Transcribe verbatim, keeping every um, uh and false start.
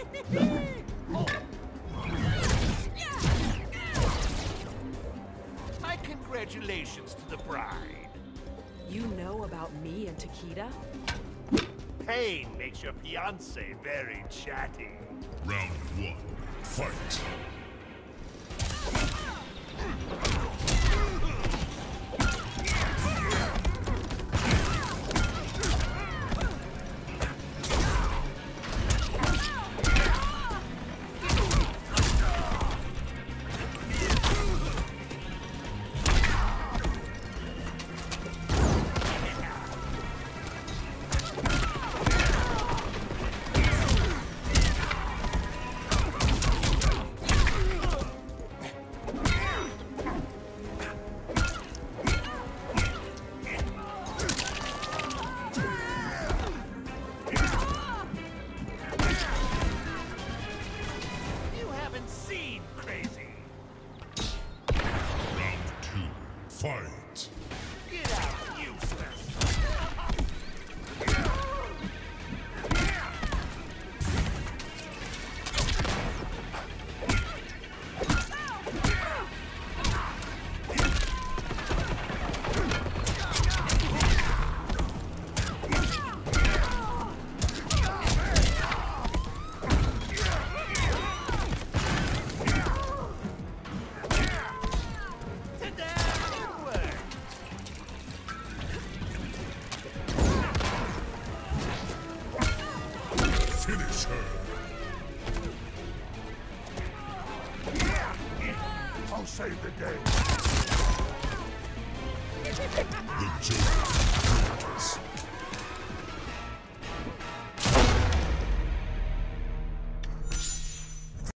My congratulations to the bride. You know about me and Takeda? Pain makes your fiancé very chatty. Round one, fight. Fight! Get out, useless! Finish her! I'll save the day. The Joker wins.